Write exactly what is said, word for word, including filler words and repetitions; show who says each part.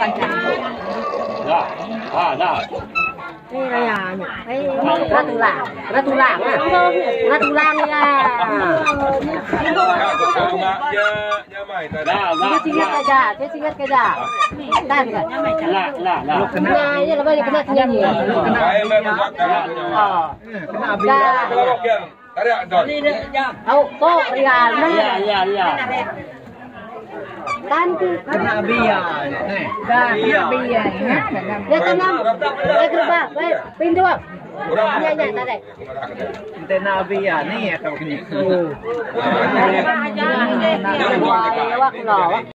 Speaker 1: Dah, ah dah.
Speaker 2: Ini raya ni. Eh, ratulang, ratulang ah. Ratulang ya.
Speaker 1: Dah, dah.
Speaker 2: Dia singat aja, dia singat aja. Dan kan?
Speaker 1: Lah, lah, lah.
Speaker 2: Kena aja lah boleh kena nyanyi. Oh. Kena biar. Tahu kok rian.
Speaker 1: Ya, ya, ya.
Speaker 2: Kan tu
Speaker 3: kena biar.
Speaker 2: dah biar. Dia tanam. Dia kerja. Baik, pindu. Ya, ya, tak ada.
Speaker 3: Kita nak biar ni kalau kini.
Speaker 2: Wah, awak loh.